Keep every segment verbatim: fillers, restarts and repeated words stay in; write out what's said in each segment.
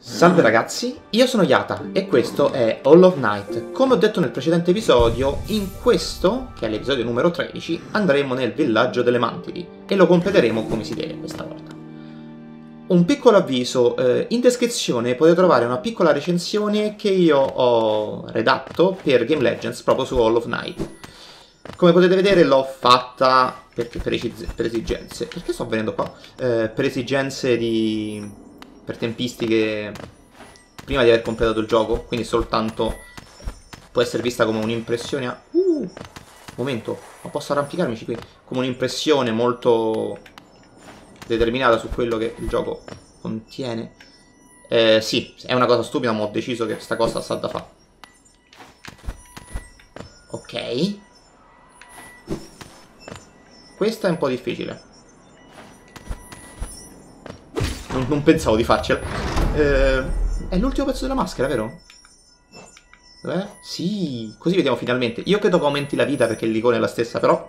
Salve ragazzi, io sono Yata e questo è Hollow Knight. Come ho detto nel precedente episodio, in questo, che è l'episodio numero tredici, andremo nel villaggio delle Mantidi e lo completeremo come si deve questa volta. Un piccolo avviso, eh, in descrizione potete trovare una piccola recensione che io ho redatto per Game Legends proprio su Hollow Knight. Come potete vedere l'ho fatta per, per, per esigenze, perché sto venendo qua? Eh, per esigenze di... per tempistiche prima di aver completato il gioco, quindi soltanto può essere vista come un'impressione a... Uh, momento, ma posso arrampicarmici qui? Come un'impressione molto determinata su quello che il gioco contiene. Eh, sì, è una cosa stupida, ma ho deciso che questa cosa sta da fare. Ok. Questa è un po' difficile. Non, non pensavo di farcela. Eh, è l'ultimo pezzo della maschera, vero? Dov'è? Sì, così vediamo finalmente. Io credo che aumenti la vita perché l'icona è la stessa, però...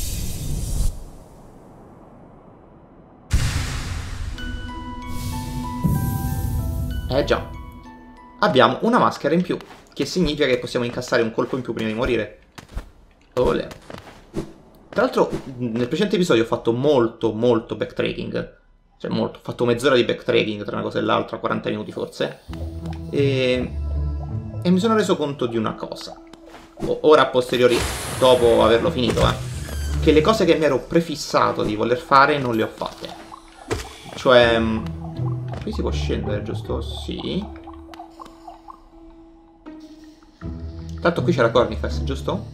Eh già. Abbiamo una maschera in più, che significa che possiamo incassare un colpo in più prima di morire. Olè. Tra l'altro, nel precedente episodio ho fatto molto, molto backtracking. Cioè molto, ho fatto mezz'ora di backtracking tra una cosa e l'altra, quaranta minuti forse. E... e mi sono reso conto di una cosa. O ora a posteriori, dopo averlo finito, eh. Che le cose che mi ero prefissato di voler fare non le ho fatte. Cioè... qui si può scendere, giusto? Sì. Tanto qui c'era Cornifex, giusto?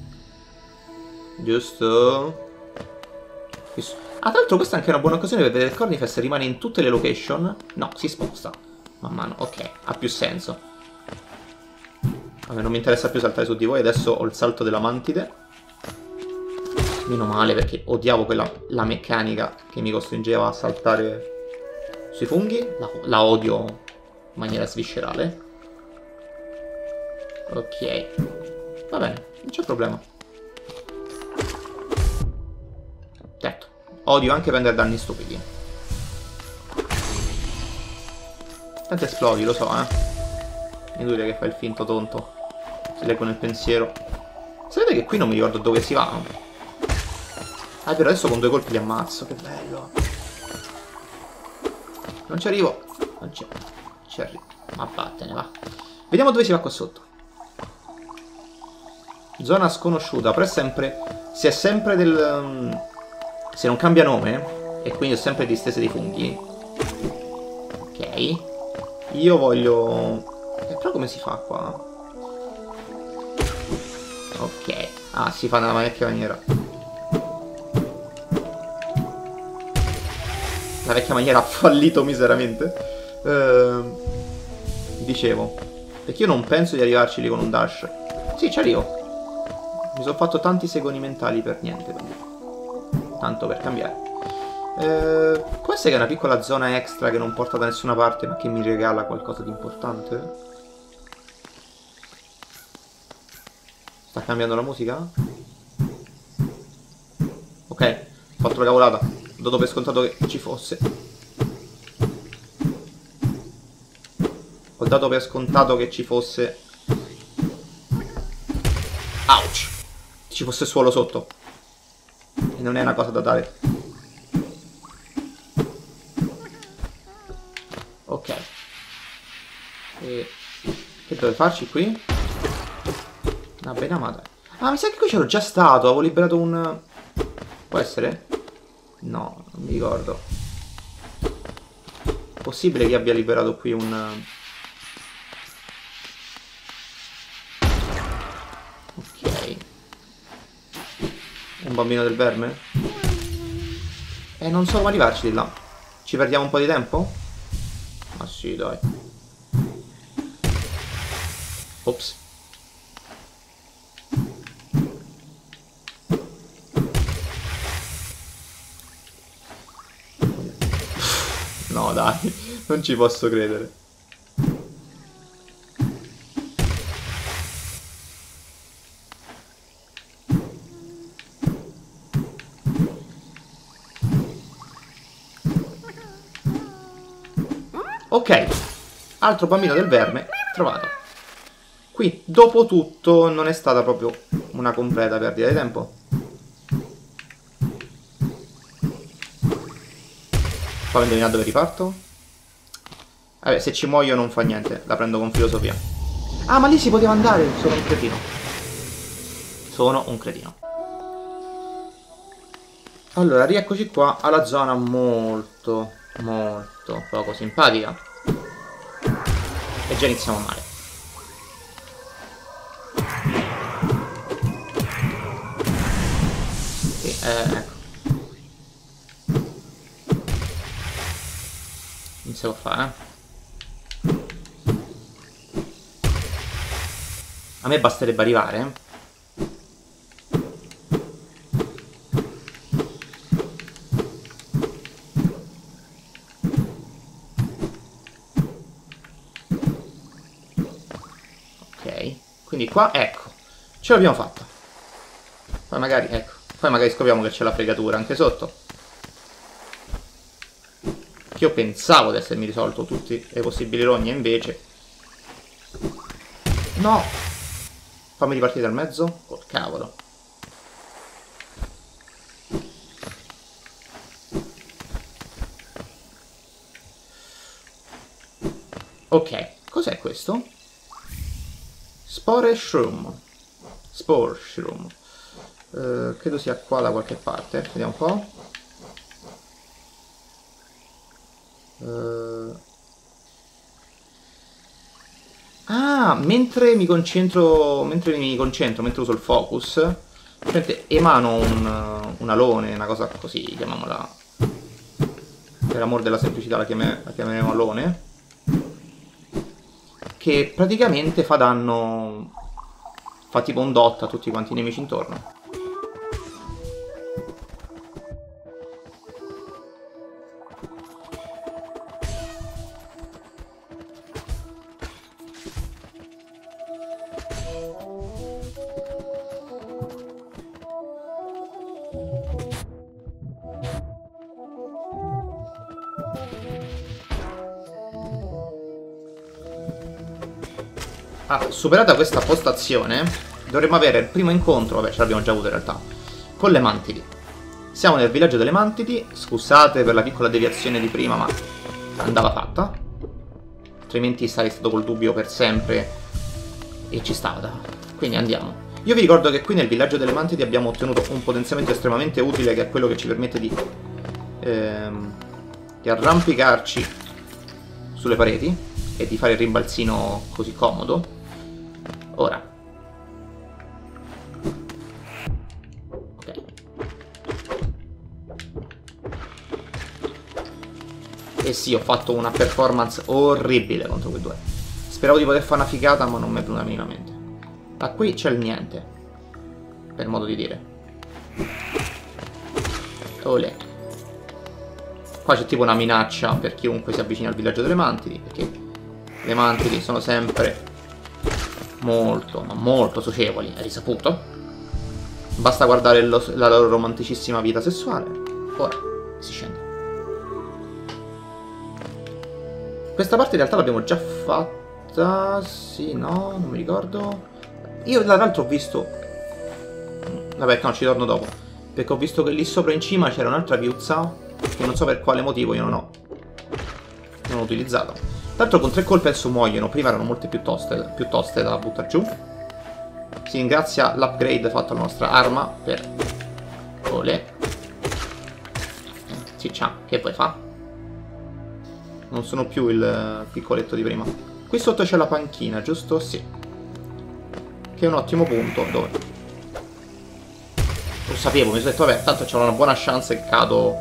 Giusto. Ah, tra l'altro questa è anche una buona occasione per vedere che Cornifex rimane in tutte le location. No, si sposta man mano, ok, ha più senso. A me non mi interessa più saltare su di voi, adesso ho il salto della mantide. Meno male, perché odiavo quella, la meccanica che mi costringeva a saltare sui funghi. La, la odio in maniera sviscerale. Ok, va bene, non c'è problema. Detto. Odio anche prendere danni stupidi. Tanto esplodi, lo so, eh. Inutile che fai il finto tonto. Si leggo nel pensiero. Sapete che qui non mi ricordo dove si va? Ah, però adesso con due colpi li ammazzo. Che bello. Non ci arrivo. Non ci, ci arrivo. Ma vattene, va. Vediamo dove si va qua sotto. Zona sconosciuta. Però è sempre... si è sempre del... Um, se non cambia nome, e quindi ho sempre distese dei funghi. Ok. Io voglio... Eh, però come si fa qua? Ok. Ah, si fa nella vecchia maniera. La vecchia maniera ha fallito miseramente. Ehm, dicevo. Perché io non penso di arrivarci lì con un dash. Sì, ci arrivo. Mi sono fatto tanti segoni mentali per niente, quindi. Tanto per cambiare. Eh, questa è una piccola zona extra che non porta da nessuna parte, ma che mi regala qualcosa di importante. Sta cambiando la musica? Ok, ho fatto la cavolata. Ho dato per scontato che ci fosse. Ho dato per scontato che ci fosse. Ouch! Ci fosse suolo sotto. E non è una cosa da dare. Ok. E... che dove farci qui? Una bella madre. Ah, mi sa che qui c'ero già stato. Avevo liberato un... può essere? No, non mi ricordo. Possibile che abbia liberato qui un... ok. Un bambino del verme? E non so come arrivarci di là. Ci perdiamo un po' di tempo? Ma sì, dai. Ops. No, dai. Non ci posso credere. Ok. Altro bambino del verme trovato. Qui, dopo tutto, non è stata proprio una completa perdita di tempo. Fammi indovinare dove riparto. Vabbè, se ci muoio non fa niente, la prendo con filosofia. Ah, ma lì si poteva andare, sono un cretino. Sono un cretino. Allora, rieccoci qua alla zona molto, molto poco simpatica. E già iniziamo male. Sì, eh, ecco. Non si può fare, eh. A me basterebbe arrivare, eh. Quindi qua, ecco, ce l'abbiamo fatta. Poi magari, ecco, poi magari scopriamo che c'è la fregatura anche sotto. Che io pensavo di essermi risolto tutte le possibili rogne, invece... No! Fammi ripartire dal mezzo. Col cavolo. Ok, cos'è questo? Spore Shroom. Spore Shroom. Uh, credo sia qua da qualche parte. Vediamo un po'. Uh... Ah, mentre mi concentro. Mentre mi concentro, mentre uso il focus, emano un, un alone, una cosa così, chiamiamola. Per amor della semplicità la, chiame, la chiameremo alone. Che praticamente fa danno, fa tipo un dot a tutti quanti i nemici intorno. Ah, superata questa postazione, dovremmo avere il primo incontro, vabbè ce l'abbiamo già avuto in realtà, con le mantidi. Siamo nel villaggio delle mantidi, scusate per la piccola deviazione di prima, ma andava fatta. Altrimenti sarei stato col dubbio per sempre e ci stava. Quindi andiamo. Io vi ricordo che qui nel villaggio delle mantidi abbiamo ottenuto un potenziamento estremamente utile, che è quello che ci permette di, ehm, di arrampicarci sulle pareti e di fare il rimbalzino così comodo. Ora, ok, e sì, ho fatto una performance orribile contro quei due. Speravo di poter fare una figata, ma non mi è venuta minimamente. Ma qui c'è il niente, per modo di dire. Olè. Qua c'è tipo una minaccia per chiunque si avvicina al villaggio delle mantidi, perché le mantidi sono sempre molto, ma molto socievoli, è risaputo. Basta guardare lo, la loro romanticissima vita sessuale. Ora si scende. Questa parte in realtà l'abbiamo già fatta. Sì, no, non mi ricordo. Io tra l'altro ho visto... Vabbè, no, ci torno dopo. Perché ho visto che lì sopra in cima c'era un'altra viuzza che non so per quale motivo io non ho Non ho utilizzato. Tra l'altro con tre colpi adesso muoiono. Prima erano molte più toste, più toste da buttare giù. Si ringrazia l'upgrade fatto alla nostra arma per... Olè. Sì, ciao, che poi fa? Non sono più il piccoletto di prima. Qui sotto c'è la panchina, giusto? Sì. Che è un ottimo punto. Dove? Lo sapevo, mi sono detto, vabbè, tanto c'è una buona chance che cado.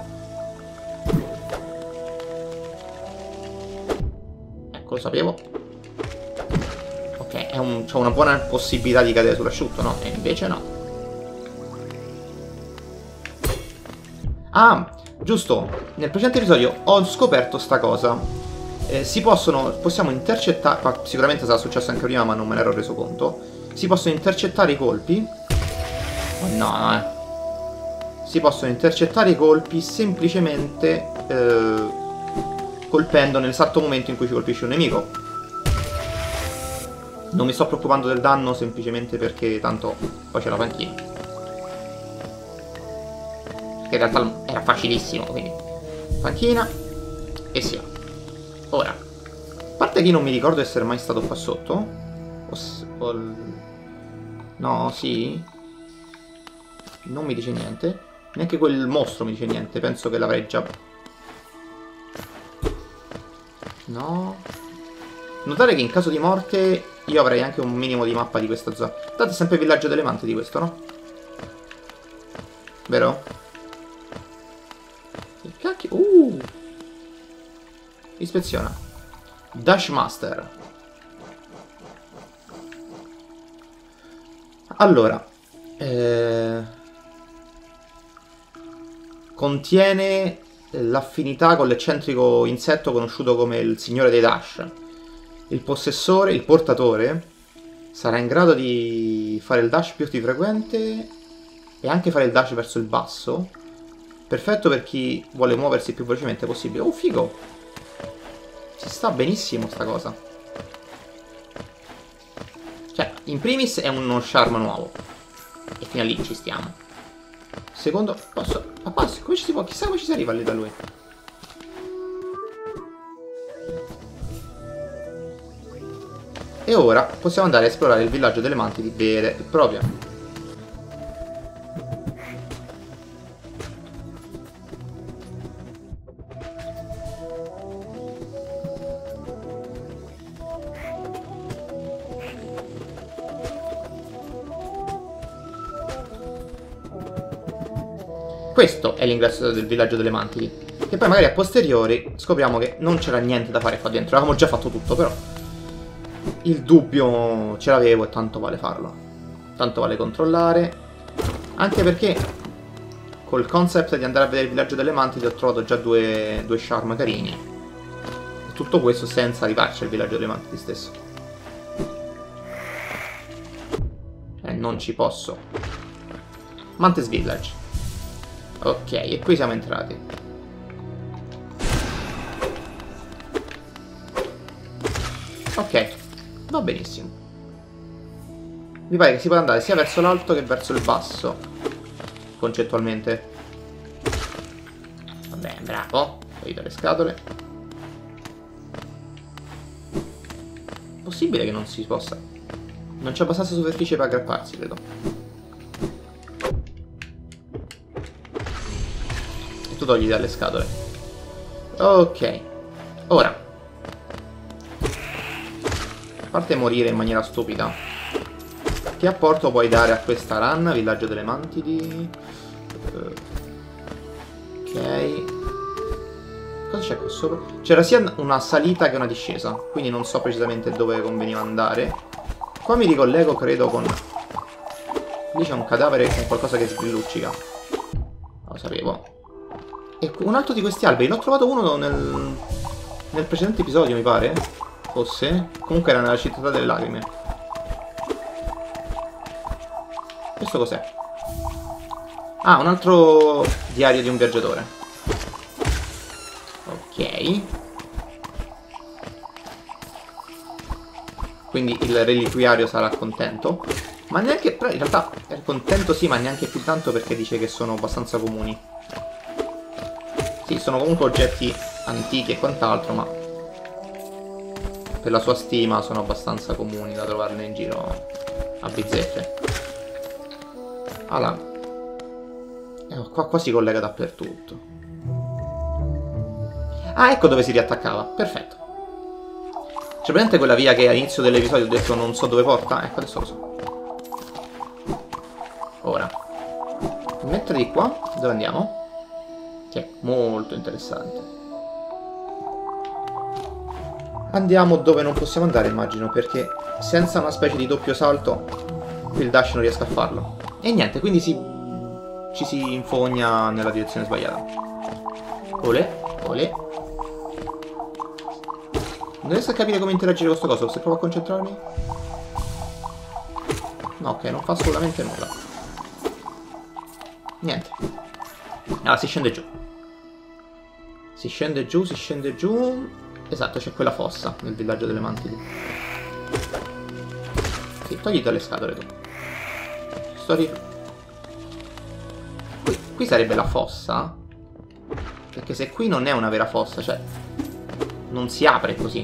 Ecco, lo sapevo. Ok, c'è una buona possibilità di cadere sull'asciutto, no? E invece no. Ah, giusto, nel precedente episodio ho scoperto sta cosa. Eh, si possono, possiamo intercettare, ma sicuramente sarà successo anche prima ma non me ne ero reso conto. Si possono intercettare i colpi. Oh no, eh. Si possono intercettare i colpi semplicemente eh, colpendo nell'esatto momento in cui ci colpisce un nemico. Non mi sto preoccupando del danno semplicemente perché tanto poi c'è la panchina. Che in realtà era facilissimo, quindi panchina e si va. Ora, a parte che non mi ricordo di essere mai stato qua sotto. O, o il... No, sì. Non mi dice niente. Neanche quel mostro mi dice niente. Penso che l'avrei già... No. Notare che in caso di morte io avrei anche un minimo di mappa di questa zona. Tanto è sempre il villaggio delle manti di questo, no? Vero? Che cacchio? Uh! Ispeziona. Dash Master. Allora. Eh... Contiene l'affinità con l'eccentrico insetto conosciuto come il Signore dei Dash. Il possessore, il portatore, sarà in grado di fare il dash più di frequente e anche fare il dash verso il basso. Perfetto per chi vuole muoversi il più velocemente possibile. Oh, figo! Si sta benissimo sta cosa. Cioè, in primis è uno charm nuovo. E fino a lì ci stiamo. Secondo, posso... Ma qua, come ci si può... Chissà come ci si arriva lì da lui. E ora possiamo andare a esplorare il villaggio delle mantidi vere e proprie. Questo è l'ingresso del villaggio delle mantidi. E poi magari a posteriori scopriamo che non c'era niente da fare qua dentro. Avevamo già fatto tutto, però il dubbio ce l'avevo e tanto vale farlo. Tanto vale controllare. Anche perché col concept di andare a vedere il villaggio delle mantidi ho trovato già due, due charm carini. E tutto questo senza arrivarci al villaggio delle mantidi stesso. E non ci posso. Mantis Village. Ok, e qui siamo entrati. Ok, va benissimo. Mi pare che si può andare sia verso l'alto che verso il basso, concettualmente. Vabbè, bravo. Aiuto le scatole. Possibile che non si possa. Non c'è abbastanza superficie per aggrapparsi, credo. Tu togli dalle scatole. Ok. Ora, a parte morire in maniera stupida, che apporto puoi dare a questa run, villaggio delle mantidi? Ok. Cosa c'è qua sopra? C'era sia una salita che una discesa, quindi non so precisamente dove conveniva andare. Qua mi ricollego, credo, con... Lì c'è un cadavere con qualcosa che sgrilluccica. Lo sapevo. E un altro di questi alberi, l'ho trovato uno nel, nel precedente episodio, mi pare. Forse. Comunque era nella città delle lacrime. Questo cos'è? Ah, un altro diario di un viaggiatore. Ok. Quindi il reliquiario sarà contento. Ma neanche... Però in realtà è contento sì, ma neanche più tanto perché dice che sono abbastanza comuni. Sì, sono comunque oggetti antichi e quant'altro, ma per la sua stima sono abbastanza comuni da trovarne in giro a bizzeffe. Allora, eh, qua, qua si collega dappertutto. Ah, ecco dove si riattaccava. Perfetto. C'è presente quella via che all'inizio dell'episodio ho detto non so dove porta? Ecco, adesso lo so. Ora, mettere di qua. Dove andiamo? Che è molto interessante. Andiamo dove non possiamo andare, immagino, perché senza una specie di doppio salto il dash non riesco a farlo. E niente, quindi si... ci si infogna nella direzione sbagliata. Olè, olè. Non riesco a capire come interagire con questo coso, se provo a concentrarmi. No, ok, non fa assolutamente nulla. Niente. Allora, si scende giù. Si scende giù, si scende giù. Esatto, c'è quella fossa nel villaggio delle mantidi. Sì, togli dalle scatole tu. Sto ri... Qui, qui sarebbe la fossa? Perché se qui non è una vera fossa, cioè... non si apre così.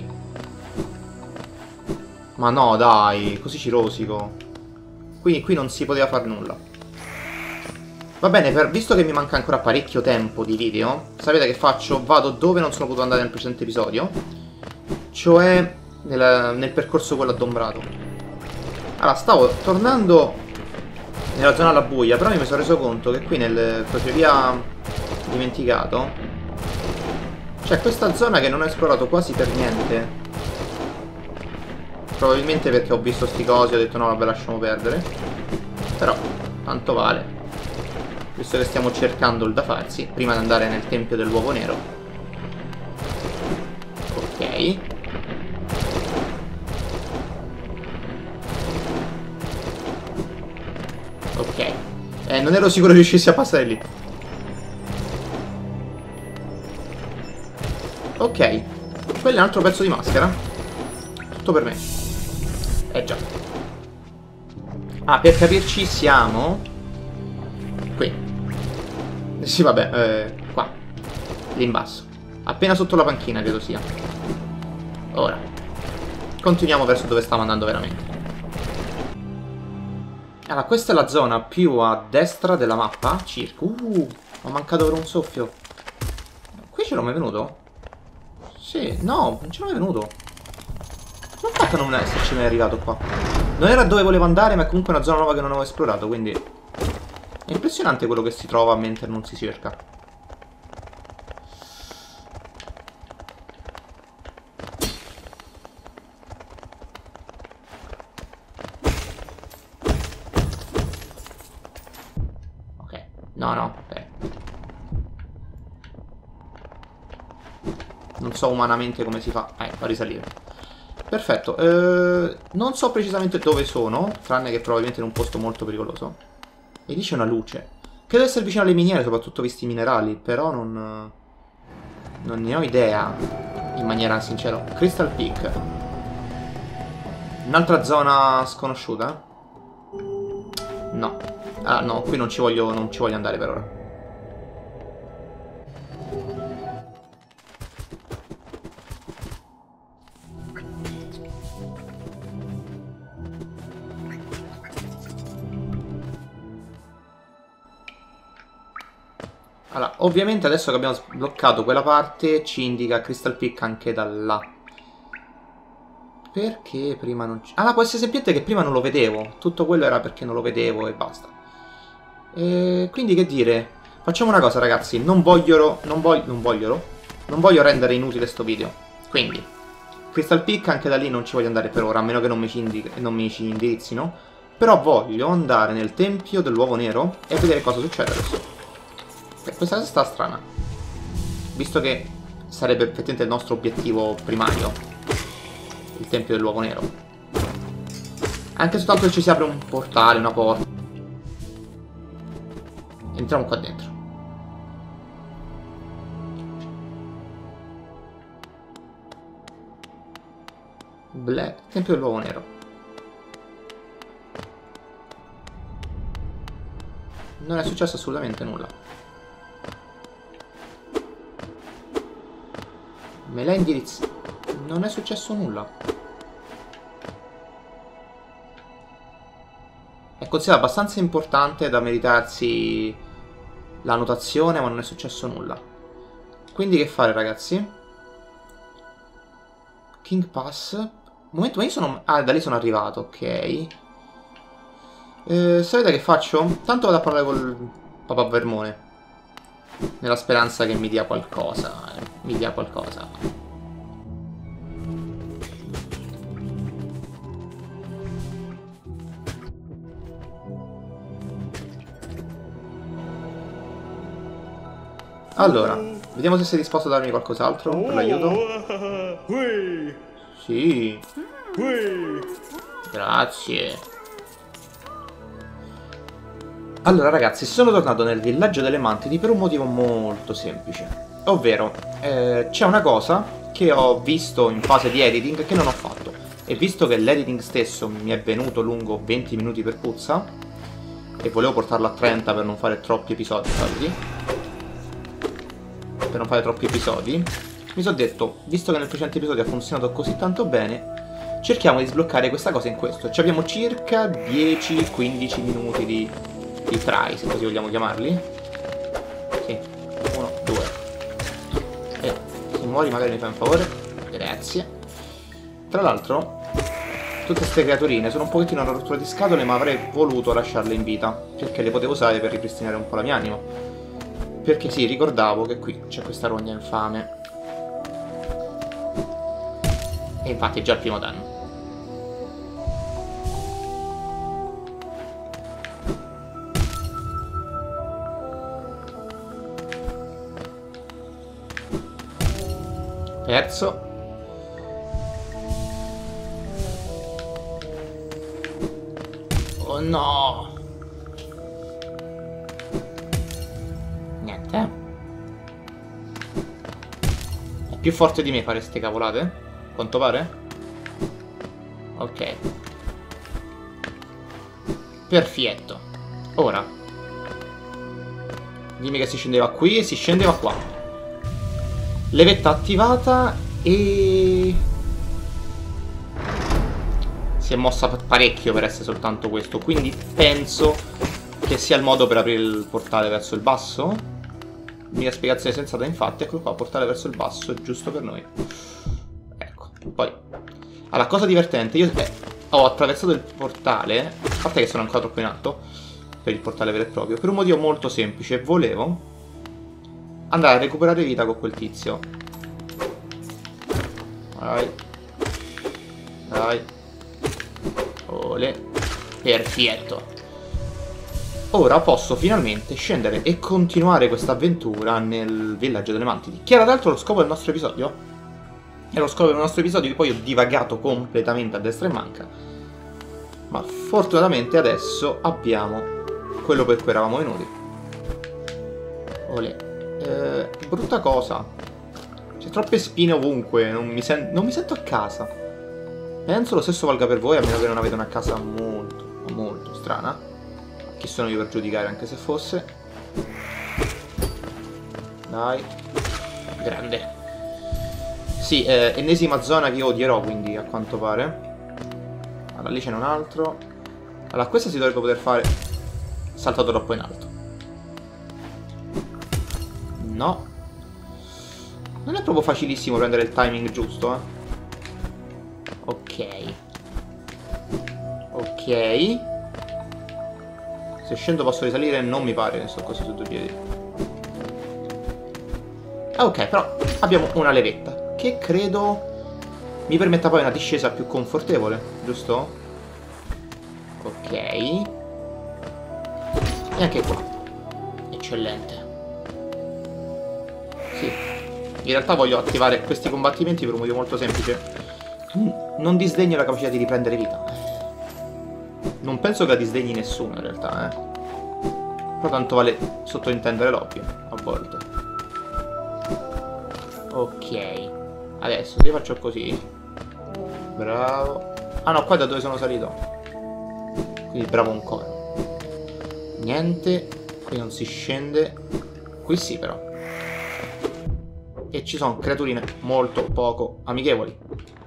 Ma no, dai, così ci rosico. Quindi qui non si poteva fare nulla. Va bene, per, visto che mi manca ancora parecchio tempo di video, sapete che faccio? Vado dove non sono potuto andare nel precedente episodio, cioè nel, nel percorso quello adombrato. Allora, stavo tornando nella zona alla buia, però mi sono reso conto che qui nel crocevia dimenticato c'è questa zona che non ho esplorato quasi per niente. Probabilmente perché ho visto sti cosi e ho detto no, vabbè, lasciamo perdere. Però, tanto vale. Visto che stiamo cercando il da farsi, prima di andare nel tempio dell'uovo nero. Ok. Ok. Eh, non ero sicuro che riuscissi a passare lì. Ok. Quello è un altro pezzo di maschera. Tutto per me. Eh già. Ah, per capirci siamo qui. Sì, vabbè, eh, qua. Lì in basso. Appena sotto la panchina, credo sia. Ora. Continuiamo verso dove stavo andando veramente. Allora, questa è la zona più a destra della mappa, circa. Uh, ho mancato per un soffio. Qui ce l'ho mai venuto? Sì, no, non ce l'ho mai venuto. Come ho fatto a non esserci mai arrivato qua? Non era dove volevo andare, ma è comunque una zona nuova che non avevo esplorato, quindi... è impressionante quello che si trova mentre non si cerca. Ok, no, no, ok. Non so umanamente come si fa. Eh, fa risalire. Perfetto, eh, non so precisamente dove sono, tranne che probabilmente in un posto molto pericoloso. E lì c'è una luce. Credo essere vicino alle miniere, soprattutto visti i minerali, però non... non ne ho idea, in maniera sincera. Crystal Peak. Un'altra zona sconosciuta? No. Ah, no, qui non ci voglio, non ci voglio andare per ora. Allora, ovviamente adesso che abbiamo sbloccato quella parte ci indica Crystal Peak anche da là. Perché prima non... Ah, può essere semplicemente che prima non lo vedevo. Tutto quello era perché non lo vedevo e basta. E quindi che dire? Facciamo una cosa, ragazzi. Non voglio... Non voglio... Non voglio... Non voglio rendere inutile sto video. Quindi, Crystal Peak anche da lì non ci voglio andare per ora, a meno che non mi ci, indi... non mi ci indirizzino. Però voglio andare nel tempio dell'uovo nero e vedere cosa succede adesso. Questa cosa sta strana, visto che sarebbe effettivamente il nostro obiettivo primario, il tempio dell'uovo nero. Anche soltanto che ci si apre un portale, una porta. Entriamo qua dentro. Black, tempio dell'uovo nero. Non è successo assolutamente nulla. Me l'ha indirizzato. Non è successo nulla. È considerato abbastanza importante da meritarsi la notazione, ma non è successo nulla. Quindi che fare, ragazzi? King Pass. Momento, ma io sono... Ah, da lì sono arrivato, ok. Eh, sapete che faccio? Tanto vado a parlare col papà Vermone. Nella speranza che mi dia qualcosa. Eh, mi dia qualcosa. Allora, vediamo se sei disposto a darmi qualcos'altro per l'aiuto. Sì. Grazie. Allora ragazzi, sono tornato nel villaggio delle mantidi per un motivo molto semplice. Ovvero, eh, c'è una cosa che ho visto in fase di editing che non ho fatto. E visto che l'editing stesso mi è venuto lungo venti minuti per puzza, e volevo portarlo a trenta per non fare troppi episodi, sapete? Per non fare troppi episodi, mi sono detto, visto che nel precedente episodio ha funzionato così tanto bene, cerchiamo di sbloccare questa cosa in questo. Ci abbiamo circa dieci quindici minuti di, di try, se così vogliamo chiamarli. Sì, uno, due. E se muori magari mi fai un favore. Grazie. Tra l'altro, tutte queste creaturine sono un pochettino una rottura di scatole, ma avrei voluto lasciarle in vita, perché le potevo usare per ripristinare un po' la mia anima. Perché sì, ricordavo che qui c'è questa rogna infame. E infatti è già il primo danno. Perso. Oh no! Niente. È più forte di me fare ste cavolate? Quanto pare? Ok. Perfetto. Ora. Dimmi che si scendeva qui e si scendeva qua. Levetta attivata e... si è mossa parecchio per essere soltanto questo, quindi penso che sia il modo per aprire il portale verso il basso. Mia spiegazione sensata, infatti, eccolo qua, portale verso il basso, giusto per noi. Ecco, poi... allora, cosa divertente, io eh, ho attraversato il portale, a parte che sono ancora troppo in alto per il portale vero e proprio, per un motivo molto semplice. Volevo andare a recuperare vita con quel tizio. Vai. Vai. Ole. Perfetto. Ora posso finalmente scendere e continuare questa avventura nel villaggio delle mantidi, che era tra l'altro lo scopo del nostro episodio. Era lo scopo del nostro episodio, che poi ho divagato completamente a destra e manca. Ma fortunatamente adesso abbiamo quello per cui eravamo venuti. Ole. Eh, brutta cosa. C'è troppe spine ovunque, non mi, sen non mi sento a casa. Penso lo stesso valga per voi, a meno che non avete una casa molto, molto strana. Chi sono io per giudicare, anche se fosse. Dai. Grande. Sì, eh, ennesima zona che io odierò, quindi, a quanto pare. Allora, lì c'è un altro. Allora, questa si dovrebbe poter fare saltato troppo in alto. No. Non è proprio facilissimo prendere il timing giusto, eh. Ok. Ok. Se scendo posso risalire, non mi pare che sto così su due piedi. Ah, ok, però abbiamo una levetta, che credo mi permetta poi una discesa più confortevole, giusto? Ok. E anche qua. Eccellente. Sì. In realtà voglio attivare questi combattimenti per un motivo molto semplice. Non disdegno la capacità di riprendere vita. Non penso che la disdegni nessuno in realtà, eh. Però tanto vale sottointendere l'ovvio, a volte. Ok. Adesso se io faccio così. Bravo. Ah no, qua è da dove sono salito. Quindi bravo ancora. Niente. Qui non si scende. Qui sì però. E ci sono creaturine molto poco amichevoli.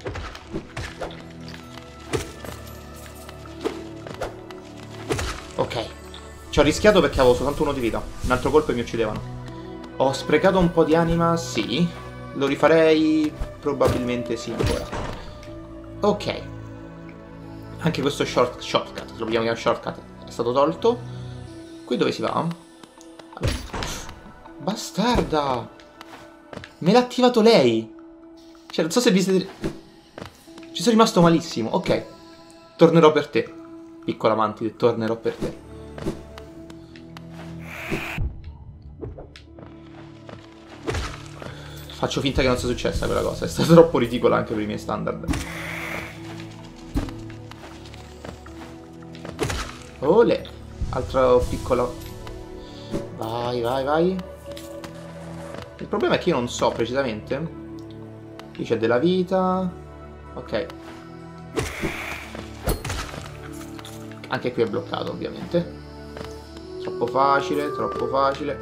Ok. Ci ho rischiato perché avevo soltanto uno di vita. Un altro colpo e mi uccidevano. Ho sprecato un po' di anima, sì. Lo rifarei? Probabilmente sì ancora. Ok. Anche questo short, shortcut, lo vogliamo chiamare shortcut, è stato tolto. Qui dove si va? Allora. Bastarda! Me l'ha attivato lei! Cioè, non so se vi siete... Ci sono rimasto malissimo. Ok. Tornerò per te. Piccola mantide, tornerò per te. Faccio finta che non sia successa quella cosa. È stata troppo ridicola anche per i miei standard. Olè. Altro piccolo. Vai, vai, vai. Il problema è che io non so precisamente. Qui c'è della vita. Ok. Anche qui è bloccato, ovviamente. Troppo facile, troppo facile.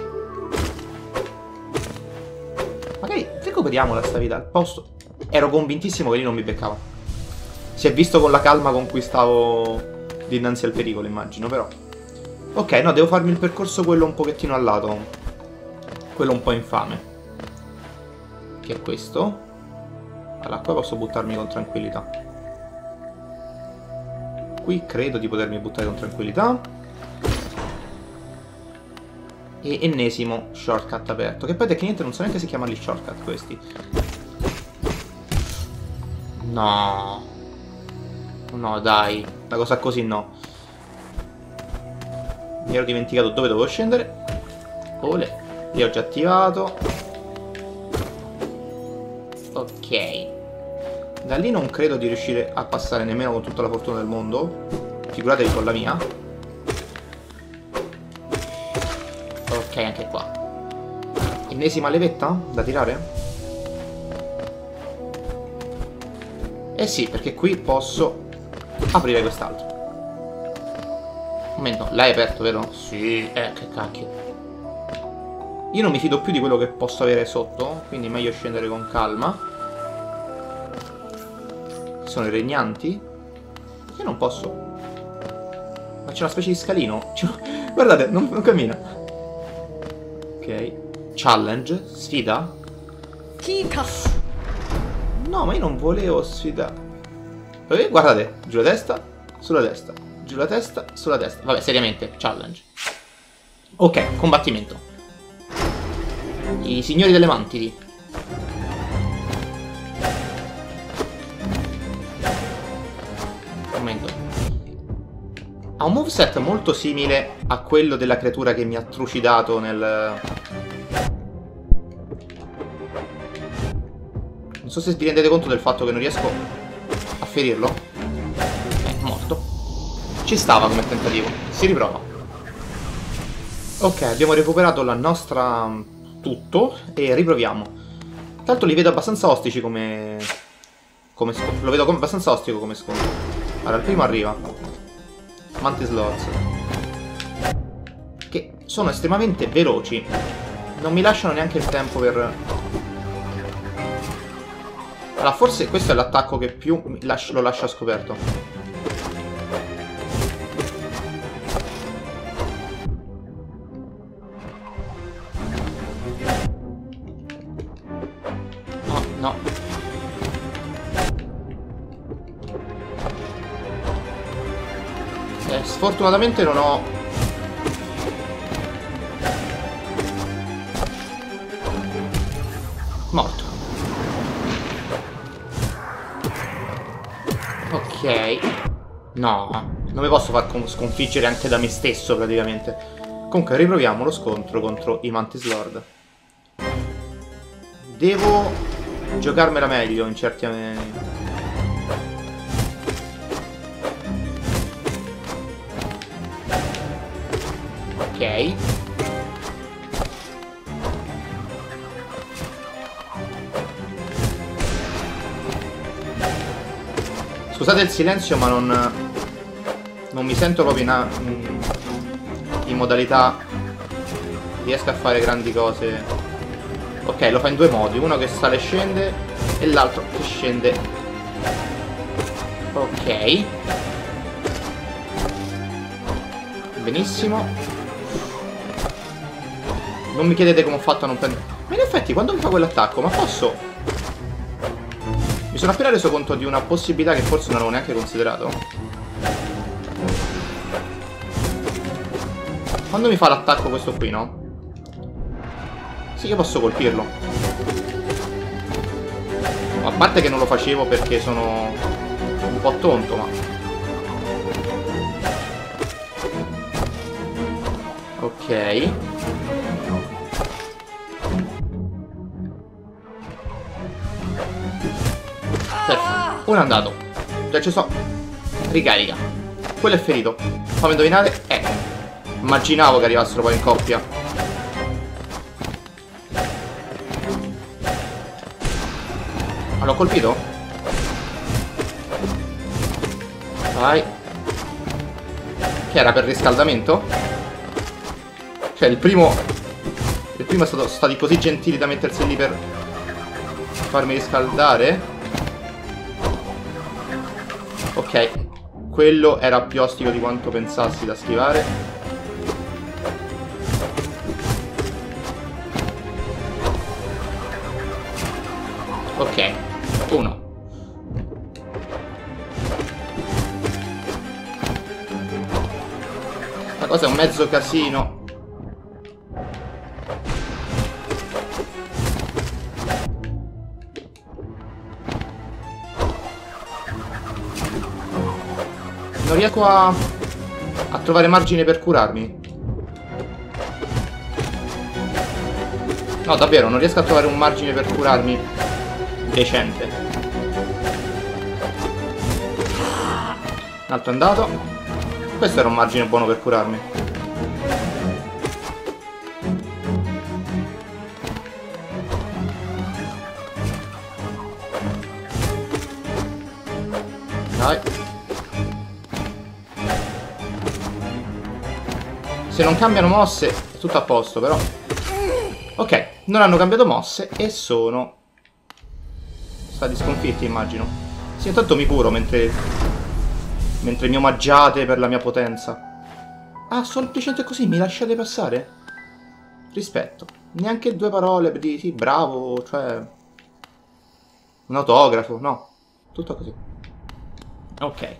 Magari recuperiamola sta vita al posto. Ero convintissimo che lì non mi beccava. Si è visto con la calma con cui stavo dinanzi al pericolo, immagino, però. Ok, no, devo farmi il percorso quello un pochettino al lato. Quello un po' infame. Che è questo. Allora, qua posso buttarmi con tranquillità. Qui credo di potermi buttare con tranquillità. E ennesimo shortcut aperto. Che poi tecnicamente non so neanche se chiamarli shortcut questi. No. No, dai. Una cosa così no. Mi ero dimenticato dove dovevo scendere. Ole. Li ho già attivato. Ok. Da lì non credo di riuscire a passare nemmeno con tutta la fortuna del mondo. Figuratevi con la mia. Ok, anche qua. Ennesima levetta da tirare? Eh sì, perché qui posso aprire quest'altro. Un momento, l'hai aperto, vero? Sì, eh, che cacchio. Io non mi fido più di quello che posso avere sotto, quindi è meglio scendere con calma. Sono i regnanti? Io non posso. Ma c'è una specie di scalino. Guardate, non, non cammina. Ok. Challenge? Sfida? No, ma io non volevo sfidare. Eh, guardate, giù la testa, sulla testa, giù la testa, sulla testa. Vabbè, seriamente, challenge. Ok, combattimento. I signori delle mantidi. Ha un moveset molto simile a quello della creatura che mi ha trucidato nel... Non so se vi rendete conto del fatto che non riesco a ferirlo. È morto. Ci stava come tentativo. Si riprova. Ok, abbiamo recuperato la nostra... tutto e riproviamo. Tanto li vedo abbastanza ostici come... come scontro. Lo vedo come... abbastanza ostico come scontro. Allora, il primo arriva. Mantis Lords, che sono estremamente veloci. Non mi lasciano neanche il tempo per... Allora, forse questo è l'attacco che più lo lascia scoperto. No, no. Eh, sfortunatamente non ho... Morto. Ok. No, non mi posso far sconfiggere anche da me stesso praticamente. Comunque riproviamo lo scontro contro i Mantis Lord. Devo giocarmela meglio in certi... Ok. Scusate il silenzio, ma non... non mi sento proprio in, in modalità... riesco a fare grandi cose. Ok, lo fa in due modi. Uno che sale e scende e l'altro che scende. Ok. Benissimo. Non mi chiedete come ho fatto a non prendere... Ma in effetti quando mi fa quell'attacco, ma posso... Mi sono appena reso conto di una possibilità che forse non avevo neanche considerato. Quando mi fa l'attacco questo qui, no? Sì, io posso colpirlo. A parte che non lo facevo perché sono un po' tonto, ma... Ok. Perfetto. Uno è andato. Già ci so. Ricarica. Quello è ferito. Fammi indovinare. Eh. Immaginavo che arrivassero poi in coppia. Ma l'ho colpito? Vai. Che era per riscaldamento? Cioè il primo... Il primo è stato, sono stati così gentili da mettersi lì per farmi riscaldare. Ok. Quello era più ostico di quanto pensassi da schivare. Ok. Uno. La cosa è un mezzo casino. Non riesco a, a trovare margine per curarmi. No, davvero, non riesco a trovare un margine per curarmi decente. Un altro è andato. Questo era un margine buono per curarmi. Dai. Se non cambiano mosse è tutto a posto, però. Ok, non hanno cambiato mosse e sono stati sconfitti, immagino. Sì, intanto mi curo mentre mentre mi omaggiate per la mia potenza. Ah, semplicemente così mi lasciate passare? Rispetto. Neanche due parole per dire sì, bravo, cioè un autografo, no. Tutto così. Ok.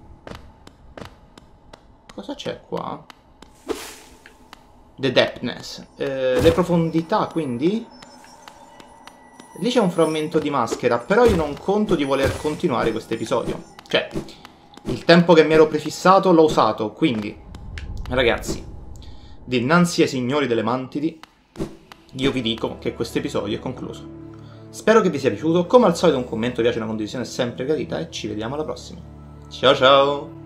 Cosa c'è qua? The depthness. Eh, le profondità, quindi? Lì c'è un frammento di maschera, però io non conto di voler continuare questo episodio. Cioè, il tempo che mi ero prefissato l'ho usato, quindi, ragazzi, dinanzi ai signori delle Mantidi, io vi dico che questo episodio è concluso. Spero che vi sia piaciuto, come al solito un commento, piace, una condivisione è sempre gradita e ci vediamo alla prossima. Ciao ciao!